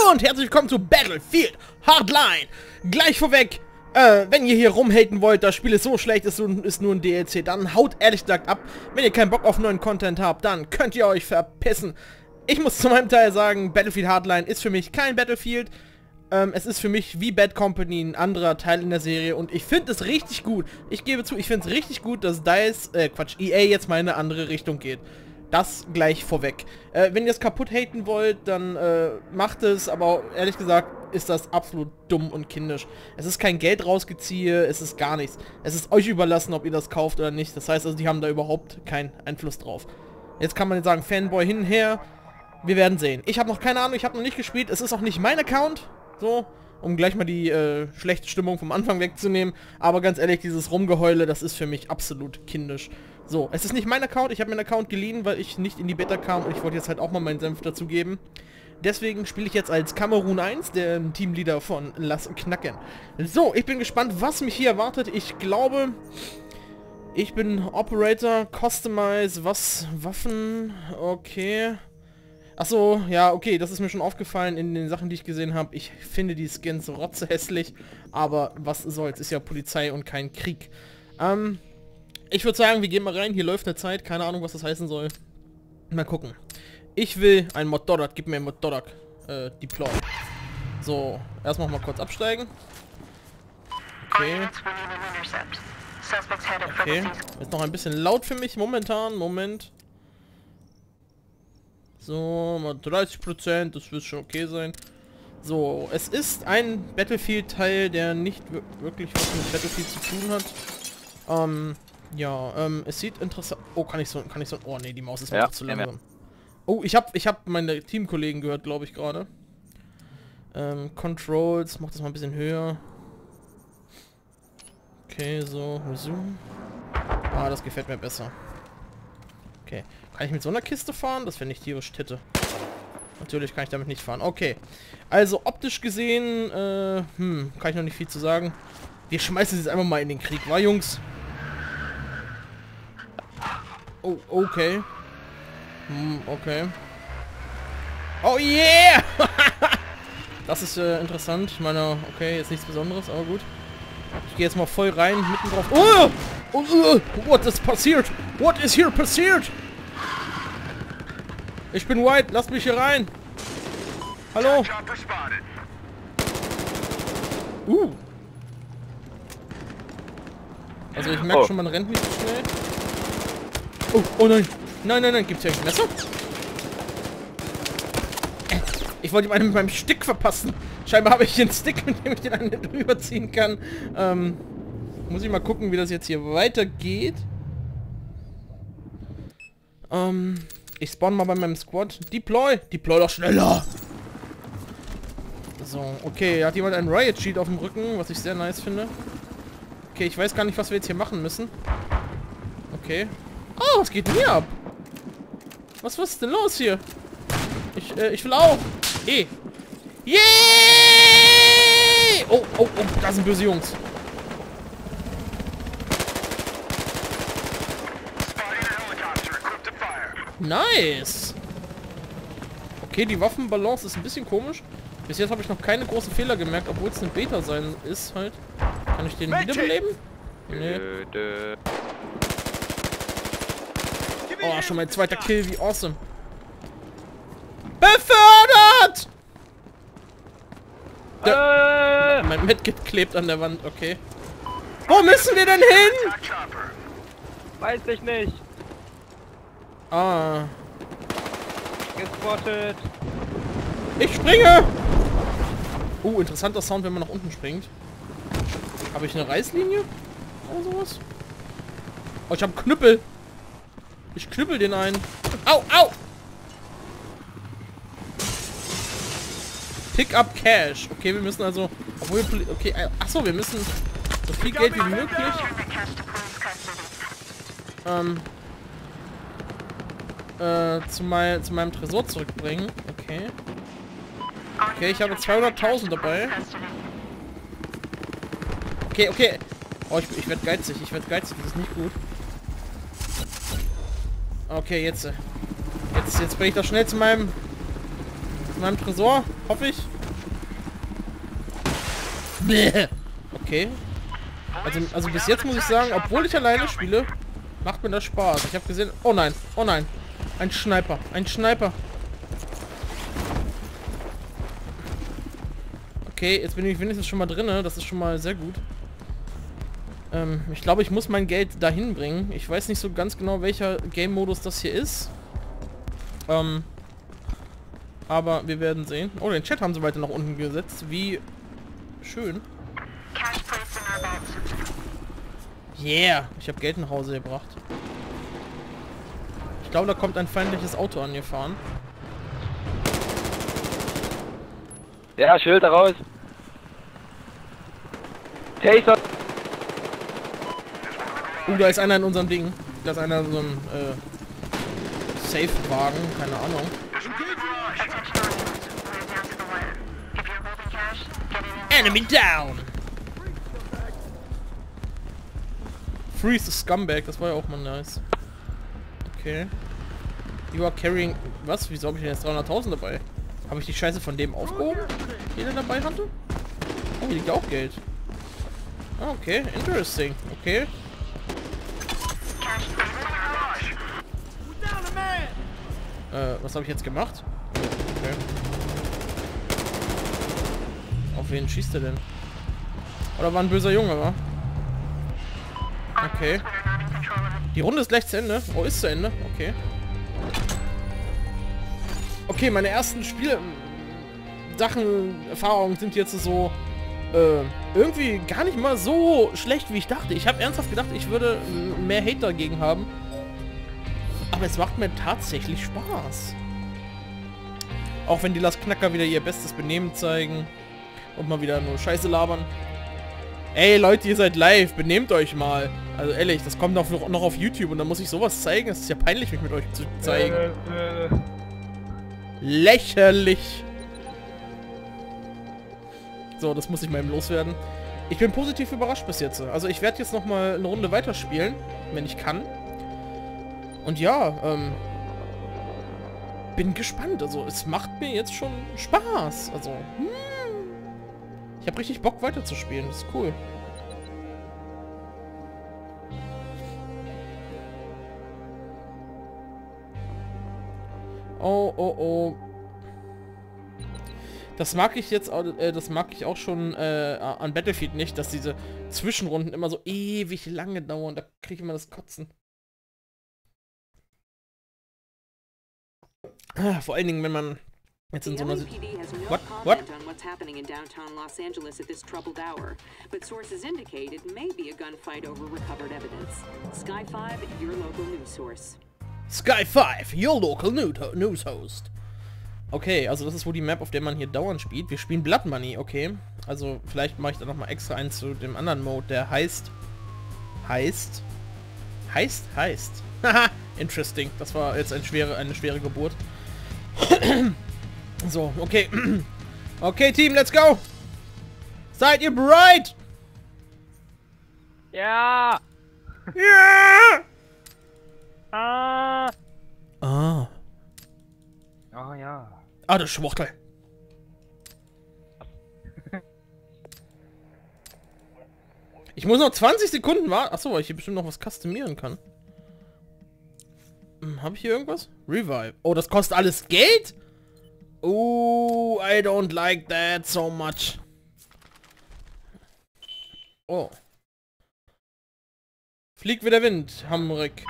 und herzlich willkommen zu Battlefield Hardline. Gleich vorweg, wenn ihr hier rumhaten wollt, das Spiel ist so schlecht, ist nur ein DLC, dann haut ehrlich gesagt ab. Wenn ihr keinen Bock auf neuen Content habt, dann könnt ihr euch verpissen. Ich muss zu meinem Teil sagen, Battlefield Hardline ist für mich kein Battlefield. Es ist für mich wie Bad Company ein anderer Teil in der Serie und ich finde es richtig gut. Ich gebe zu, ich finde es richtig gut, dass EA jetzt mal in eine andere Richtung geht. Das gleich vorweg. Wenn ihr es kaputt haten wollt, dann macht es, aber ehrlich gesagt ist das absolut dumm und kindisch. Es ist kein Geld rausgeziehe, es ist gar nichts. Es ist euch überlassen, ob ihr das kauft oder nicht. Das heißt also, die haben da überhaupt keinen Einfluss drauf. Jetzt kann man jetzt sagen, Fanboy hin und her. Wir werden sehen. Ich habe noch keine Ahnung, ich habe noch nicht gespielt. Es ist auch nicht mein Account. So, um gleich mal die schlechte Stimmung vom Anfang wegzunehmen. Aber ganz ehrlich, dieses Rumgeheule, das ist für mich absolut kindisch. So, es ist nicht mein Account. Ich habe meinen Account geliehen, weil ich nicht in die Beta kam. Und ich wollte jetzt halt auch mal meinen Senf dazu geben. Deswegen spiele ich jetzt als Kamerun 1, der Teamleader von Lass Knacken. So, ich bin gespannt, was mich hier erwartet. Ich glaube, ich bin Operator, Customize, Waffen, okay. Achso, ja, okay, das ist mir schon aufgefallen in den Sachen, die ich gesehen habe. Ich finde die Skins rotzehässlich, aber was soll's, ist ja Polizei und kein Krieg. Ich würde sagen, wir gehen mal rein, hier läuft eine Zeit, keine Ahnung, was das heißen soll. Mal gucken. Ich will ein Motorrad, gib mir ein Motorrad, Deploy. So, erstmal mal kurz absteigen. Okay. Okay, ist noch ein bisschen laut für mich momentan, Moment. So, mal 30%, das wird schon okay sein. So, es ist ein Battlefield-Teil, der nicht wirklich was mit Battlefield zu tun hat. Ja, es sieht interessant... Oh, kann ich so... Oh, nee, die Maus ist mir zu langsam. Oh, ich hab meine Teamkollegen gehört, glaube ich, gerade. Controls, mach das mal ein bisschen höher. Okay, so, Zoom. Ah, das gefällt mir besser. Okay. Kann ich mit so einer Kiste fahren? Das finde ich tierisch Titte. Natürlich kann ich damit nicht fahren. Okay. Also optisch gesehen, kann ich noch nicht viel zu sagen. Wir schmeißen sie jetzt einfach mal in den Krieg, wa, Jungs? Oh, okay. Okay. Oh yeah! Das ist interessant. Ich meine, okay, jetzt nichts Besonderes, aber gut. Ich gehe jetzt mal voll rein, mitten drauf. Oh! What is passiert? What is here passiert? Ich bin White, lasst mich hier rein. Hallo? Also ich merke schon, man rennt nicht so schnell. Oh nein. Nein. Gibt's hier ein Messer? Ich wollte ihm einen mit meinem Stick verpassen. Scheinbar habe ich hier einen Stick, mit dem ich den einen drüber ziehen kann. Muss ich mal gucken, wie das jetzt hier weitergeht. Ich spawn mal bei meinem Squad. Deploy doch schneller! So, okay, hat jemand einen Riot Shield auf dem Rücken, was ich sehr nice finde. Okay, ich weiß gar nicht, was wir jetzt hier machen müssen. Okay. Oh, was geht denn hier ab? Was ist denn los hier? Ich will auch. Yay! Oh, da sind böse Jungs. Nice! Okay, die Waffenbalance ist ein bisschen komisch. Bis jetzt habe ich noch keine großen Fehler gemerkt, obwohl es eine Beta sein ist halt. Kann ich den wiederbeleben? Nee. Oh, schon mein zweiter Kill, wie awesome. Befördert! Mein Medkit klebt an der Wand, okay. Wo müssen wir denn hin? Weiß ich nicht. Ah. Gespottet. Ich springe! Interessanter Sound, wenn man nach unten springt. Habe ich eine Reißlinie? Oder sowas? Oh, ich habe Knüppel. Ich knüppel den ein. Au! Pick up Cash. Okay, wir müssen also... Obwohl... Okay, achso, wir müssen so viel Geld wie möglich... zu meinem Tresor zurückbringen. Okay. Okay, ich habe 200.000 dabei. Okay. Oh, ich werde geizig. Das ist nicht gut. Okay, jetzt bringe ich das schnell zu meinem Tresor. Hoffe ich. Bäh. Okay. Also bis jetzt muss ich sagen, obwohl ich alleine spiele, macht mir das Spaß. Ich habe gesehen... Oh nein, oh nein. Ein Sniper, ein Sniper. Okay, jetzt bin ich wenigstens schon mal drin, ne? Das ist schon mal sehr gut. Ich glaube, ich muss mein Geld dahin bringen. Ich weiß nicht so ganz genau, welcher Game-Modus das hier ist. Aber wir werden sehen. Oh, den Chat haben sie weiter nach unten gesetzt. Wie schön. Yeah, ich habe Geld nach Hause gebracht. Ich glaube, da kommt ein feindliches Auto angefahren. Ja, Schild raus. Taser. Da ist einer in unserem Ding. Da ist einer in so einem Safe-Wagen, keine Ahnung. Enemy down! Freeze the Scumbag, das war ja auch mal nice. Okay. You are carrying... Was? Wieso habe ich denn jetzt 300.000 dabei? Habe ich die Scheiße von dem aufgehoben, den er dabei hatte? Oh, hier liegt auch Geld. Ah, okay, interesting. Okay. Was habe ich jetzt gemacht? Okay. Auf wen schießt er denn? Oder war ein böser Junge, wa? Okay. Die Runde ist gleich zu Ende. Oh, ist zu Ende. Okay. Okay, meine ersten Erfahrungen sind jetzt so irgendwie gar nicht mal so schlecht, wie ich dachte. Ich habe ernsthaft gedacht, ich würde mehr Hate dagegen haben. Aber es macht mir tatsächlich Spaß. Auch wenn die Las Knacker wieder ihr bestes Benehmen zeigen und mal wieder nur Scheiße labern. Ey Leute, ihr seid live, benehmt euch mal. Also ehrlich, das kommt noch auf YouTube und dann muss ich sowas zeigen. Das ist ja peinlich, mich mit euch zu zeigen. Lächerlich. So, das muss ich mal eben loswerden. Ich bin positiv überrascht bis jetzt. Also ich werde jetzt noch mal eine Runde weiterspielen, wenn ich kann. Und ja, bin gespannt. Also es macht mir jetzt schon Spaß. Also, ich habe richtig Bock weiterzuspielen. Das ist cool. Oh, oh, oh. Das mag ich jetzt, das mag ich auch schon an Battlefield nicht, dass diese Zwischenrunden immer so ewig lange dauern. Da kriege ich immer das Kotzen. Vor allen Dingen, wenn man jetzt in so einer What? On what's happening in downtown Los Angeles at this troubled hour, but sources indicate it may be a gunfight over recovered evidence. Sky 5, your local news source. Sky 5, your local news host. Okay, also das ist wohl die Map, auf der man hier dauernd spielt. Wir spielen Blood Money, okay. Also vielleicht mache ich da nochmal extra eins zu dem anderen Mode, der heißt. Haha, interesting. Das war jetzt eine schwere Geburt. So, okay. Okay, Team, let's go! Seid ihr bereit? Ja! Ja! Ah! Ah. Oh ja. Ah, das Schwuchtel. Ich muss noch 20 Sekunden warten. Achso, weil ich hier bestimmt noch was customieren kann. Habe ich hier irgendwas? Revive. Oh, das kostet alles Geld? Oh, I don't like that so much. Oh. Fliegt wie der Wind, Hamrik.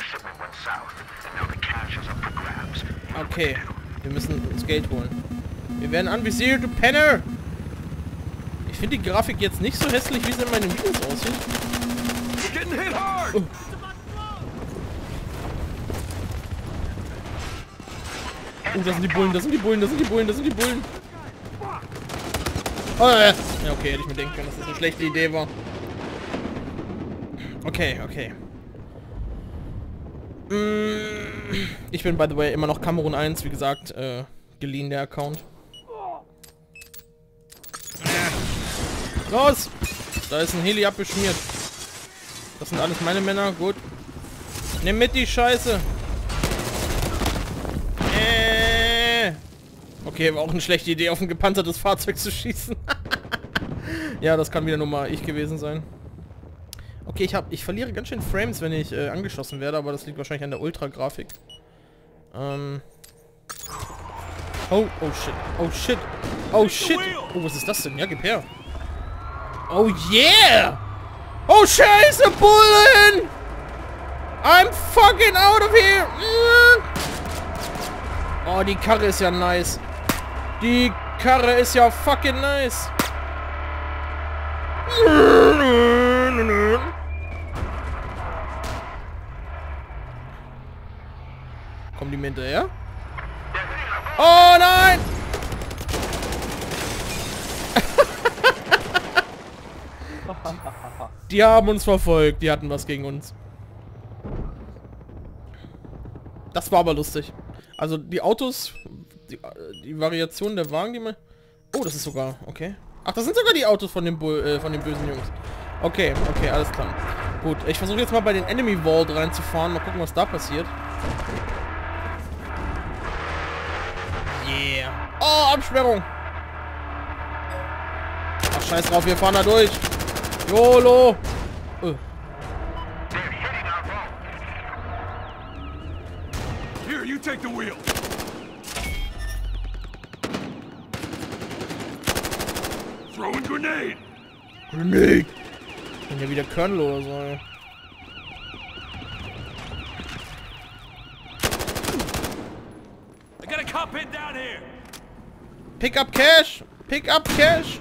Okay, wir müssen uns Geld holen. Wir werden anvisiert, du Penner! Ich finde die Grafik jetzt nicht so hässlich, wie sie in meinen Videos aussieht. Oh. Oh, das sind die Bullen, das sind die Bullen, das sind die Bullen, das sind die Bullen. Oh, ja, okay, hätte ich mir denken können, dass das eine schlechte Idee war. Okay, okay. Ich bin, by the way, immer noch Kamerun 1, wie gesagt, geliehen der Account. Los! Da ist ein Heli abgeschmiert. Das sind alles meine Männer, gut. Nimm mit die Scheiße. Okay, war auch eine schlechte Idee, auf ein gepanzertes Fahrzeug zu schießen. Ja, das kann wieder nur mal ich gewesen sein. Okay, ich verliere ganz schön Frames, wenn ich angeschossen werde, aber das liegt wahrscheinlich an der Ultra-Grafik. Oh shit. Oh shit. Oh shit. Oh, was ist das denn? Ja, gib her. Oh yeah! Oh scheiße, Bullen! I'm fucking out of here! Oh, die Karre ist ja nice. Die Karre ist ja fucking nice. Kommen die mir hinterher? Oh nein! Die haben uns verfolgt. Die hatten was gegen uns. Das war aber lustig. Also die Autos, die Variation der Wagen, die man... Oh, das ist sogar... Okay. Ach, das sind sogar die Autos von den bösen Jungs. Okay, okay, alles klar. Gut, ich versuche jetzt mal bei den Enemy Vault reinzufahren. Mal gucken, was da passiert. Yeah. Oh, Absperrung. Ach, scheiß drauf, wir fahren da durch. YOLO. Here, you take the wheel. Throwing grenade. Grenade. Bin ja wieder Colonel oder so. Ey. I got a cop hit down here. Pick up cash. Pick up cash.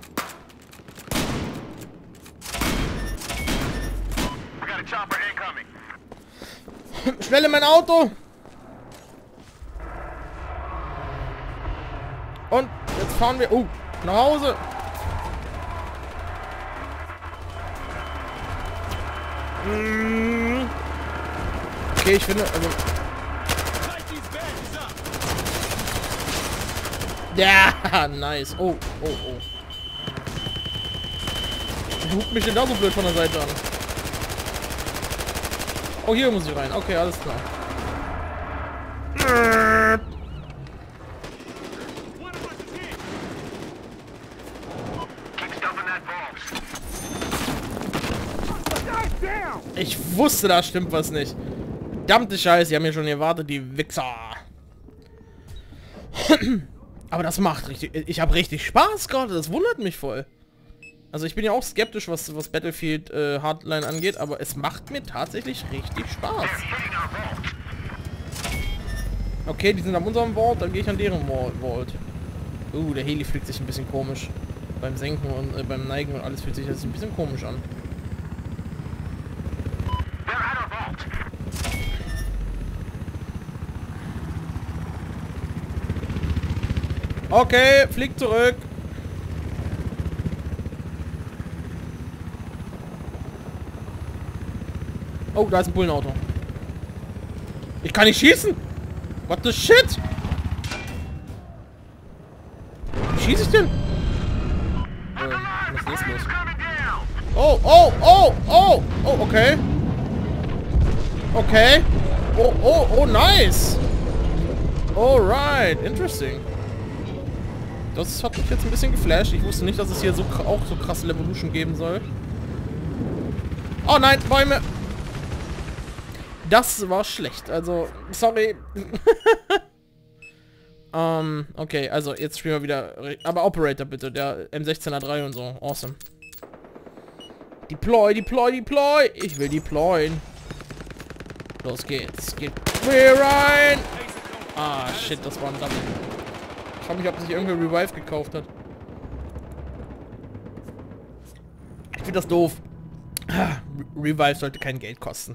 We got a chopper incoming. Schnell in mein Auto. Und jetzt fahren wir nach Hause. Okay, ich finde, also... Ja, nice. Oh. Wer hupt mich denn da so blöd von der Seite an? Oh, hier muss ich rein. Okay, alles klar. Ich wusste, da stimmt was nicht. Verdammte Scheiße, die haben hier schon gewartet, die Wichser. Aber das macht richtig... Ich habe richtig Spaß gerade, das wundert mich voll. Also ich bin ja auch skeptisch, was Battlefield Hardline angeht, aber es macht mir tatsächlich richtig Spaß. Okay, die sind an unserem Vault, dann gehe ich an deren Vault. Der Heli fliegt sich ein bisschen komisch. Beim Senken und beim Neigen und alles fühlt sich das ein bisschen komisch an. Okay, flieg zurück. Oh, da ist ein Bullenauto. Ich kann nicht schießen. What the shit? Wie schieße ich denn? Was ist los? Oh, okay. Okay. Oh, nice. Alright, interesting. Das hat mich jetzt ein bisschen geflasht. Ich wusste nicht, dass es hier auch so krasse Levolution geben soll. Oh nein, Bäume. Das war schlecht. Also, sorry. Okay, also jetzt spielen wir wieder... Aber Operator bitte, der M16A3 und so. Awesome. Deploy. Ich will deployen. Los geht's. Geht rein. Ah, shit, das war ein Double. Ich frage mich, ob sich irgendwer Revive gekauft hat. Ich finde das doof. Revive sollte kein Geld kosten.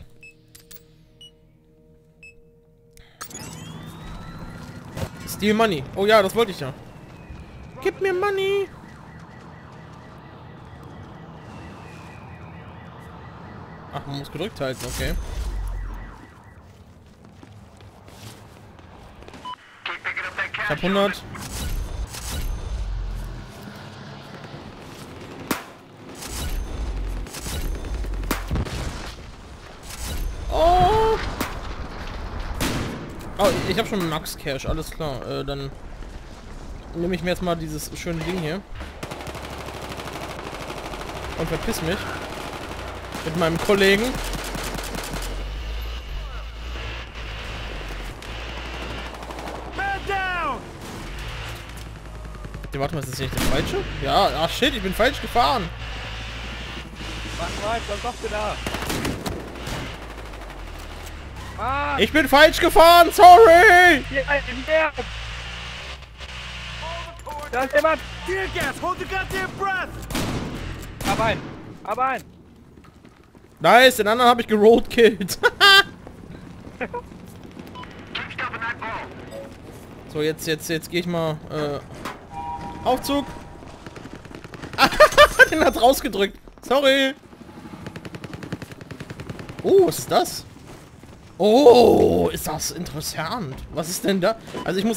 Steal Money. Oh ja, das wollte ich ja. Gib mir Money. Ach, man muss gedrückt halten, okay. Ich hab 100. Oh, ich habe schon Max Cash, alles klar. Dann nehme ich mir jetzt mal dieses schöne Ding hier. Und verpiss mich. Mit meinem Kollegen. Man down! Ja, warte mal, ist das nicht der falsche? Ja, ach shit, ich bin falsch gefahren. Mach mal, was machst du da? Ah! Ich bin falsch gefahren, sorry! Hier, hier! Da ist jemand! Tear gas! Hold your goddamn breath! Hab ein! Nice, den anderen habe ich geroadkillt. So, jetzt gehe ich mal, Aufzug. Den hat rausgedrückt. Sorry. Oh, was ist das? Oh, ist das interessant. Was ist denn da? Also ich muss...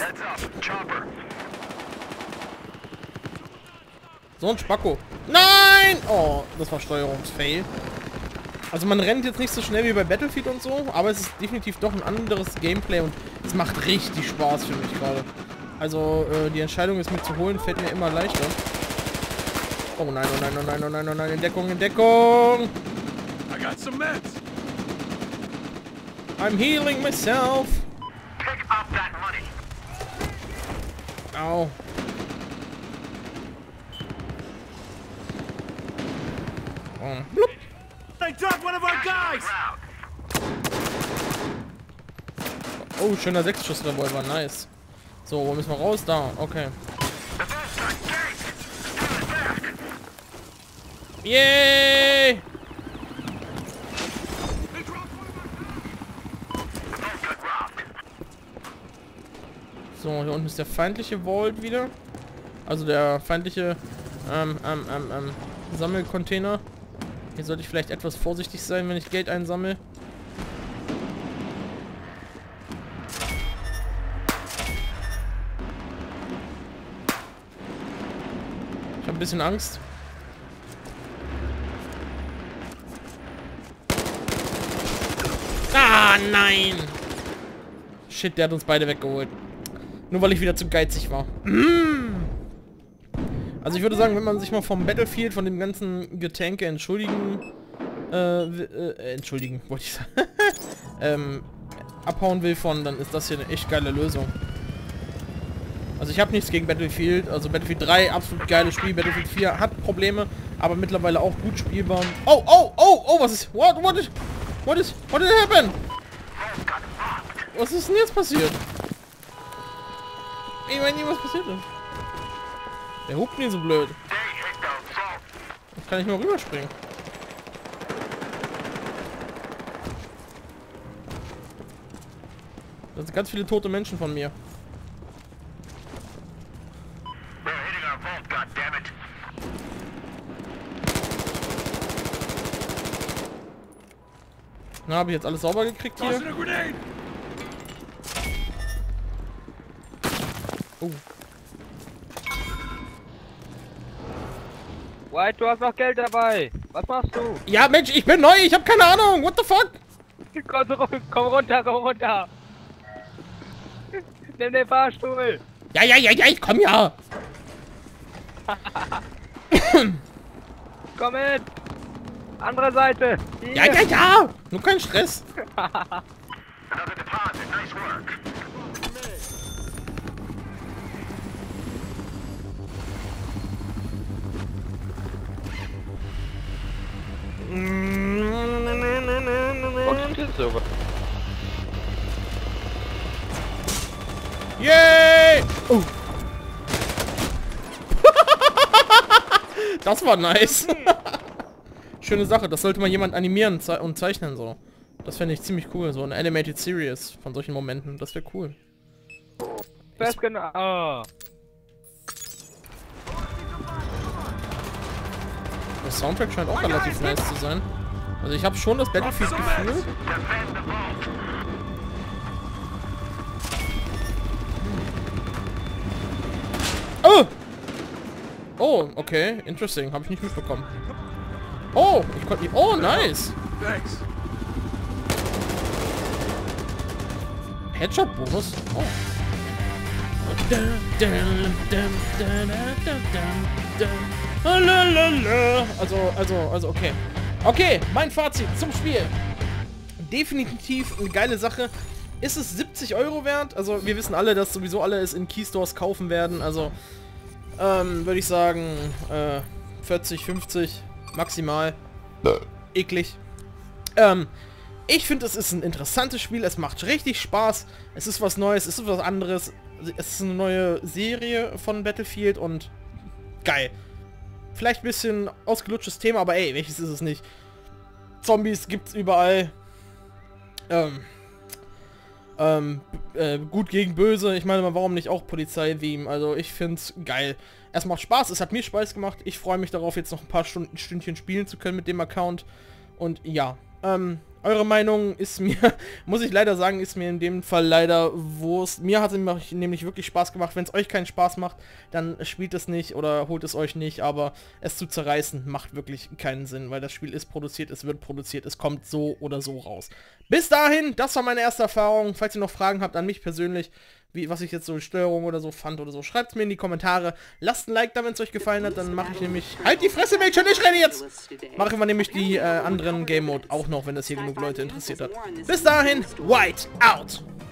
So ein Spacko. Nein! Oh, das war Steuerungsfail. Also man rennt jetzt nicht so schnell wie bei Battlefield und so, aber es ist definitiv doch ein anderes Gameplay und es macht richtig Spaß für mich gerade. Also die Entscheidung, es mir zu holen, fällt mir immer leichter. Oh nein, oh nein, oh nein, oh nein, oh nein, in Deckung, in Deckung! I got some meds! I'm healing myself! Au. Oh. Blub. They dropped one of our guys! Oh, schöner 6-Schuss-Revolver, nice. So, wo müssen wir raus? Da, okay. Yay! So, hier unten ist der feindliche Vault wieder. Also der feindliche Sammelcontainer. Hier sollte ich vielleicht etwas vorsichtig sein, wenn ich Geld einsammle. Ich habe ein bisschen Angst. Ah, nein! Shit, der hat uns beide weggeholt. Nur weil ich wieder zu geizig war. Also ich würde sagen, wenn man sich mal vom Battlefield, von dem ganzen Getänke entschuldigen, wollte ich sagen, abhauen will von, dann ist das hier eine echt geile Lösung. Also ich habe nichts gegen Battlefield, also Battlefield 3, absolut geiles Spiel, Battlefield 4 hat Probleme, aber mittlerweile auch gut spielbar. Oh, oh, oh, oh, was ist, what did happen? Was ist denn jetzt passiert? Ich weiß nicht, was passiert ist. Der hupt nie so blöd. Jetzt kann ich nur rüberspringen. Das sind ganz viele tote Menschen von mir. Na, habe ich jetzt alles sauber gekriegt hier? Tossing a grenade! Oh. White, du hast noch Geld dabei. Was machst du? Ja, Mensch, ich bin neu, ich habe keine Ahnung. What the fuck? Komm runter. Nimm den Fahrstuhl. Ja, ich komm ja. Komm mit. Andere Seite. Hier. Ja. Nur kein Stress. Yay! Oh. Das war nice. Schöne Sache, das sollte mal jemand animieren und zeichnen so. Das fände ich ziemlich cool, so eine Animated Series von solchen Momenten. Das wäre cool. Fest genau. Oh. Der Soundtrack scheint auch relativ nice zu sein. Also ich habe schon das Battlefield-Gefühl. Oh! Oh, okay. Interesting. Habe ich nicht mitbekommen. Oh, ich konnte nicht... Oh, nice. Thanks. Headshot-Bonus? Oh. Also, okay. Okay, mein Fazit zum Spiel. Definitiv eine geile Sache. Ist es 70 € wert? Also, wir wissen alle, dass sowieso alle es in Keystores kaufen werden. Also, würde ich sagen, 40, 50 maximal. Eklig. Ich finde, es ist ein interessantes Spiel. Es macht richtig Spaß. Es ist was Neues, es ist was anderes. Es ist eine neue Serie von Battlefield und geil. Vielleicht ein bisschen ausgelutschtes Thema, aber ey, welches ist es nicht? Zombies gibt's überall. Gut gegen böse. Ich meine mal, warum nicht auch Polizei-Theme? Also ich find's geil. Es macht Spaß, es hat mir Spaß gemacht. Ich freue mich darauf, jetzt noch ein paar Stündchen spielen zu können mit dem Account. Und ja, eure Meinung ist mir, muss ich leider sagen, ist mir in dem Fall leider Wurst. Mir hat es nämlich wirklich Spaß gemacht. Wenn es euch keinen Spaß macht, dann spielt es nicht oder holt es euch nicht. Aber es zu zerreißen macht wirklich keinen Sinn, weil das Spiel ist produziert, es wird produziert, es kommt so oder so raus. Bis dahin, das war meine erste Erfahrung. Falls ihr noch Fragen habt an mich persönlich, was ich jetzt so Steuerung oder so fand oder so, schreibt es mir in die Kommentare. Lasst ein Like da, wenn es euch gefallen hat, dann mache ich nämlich... Halt die Fresse, Mädchen, ich renne jetzt! Mache ich mal nämlich die anderen Game Mode auch noch, wenn das hier genug Leute interessiert hat. Bis dahin, White out!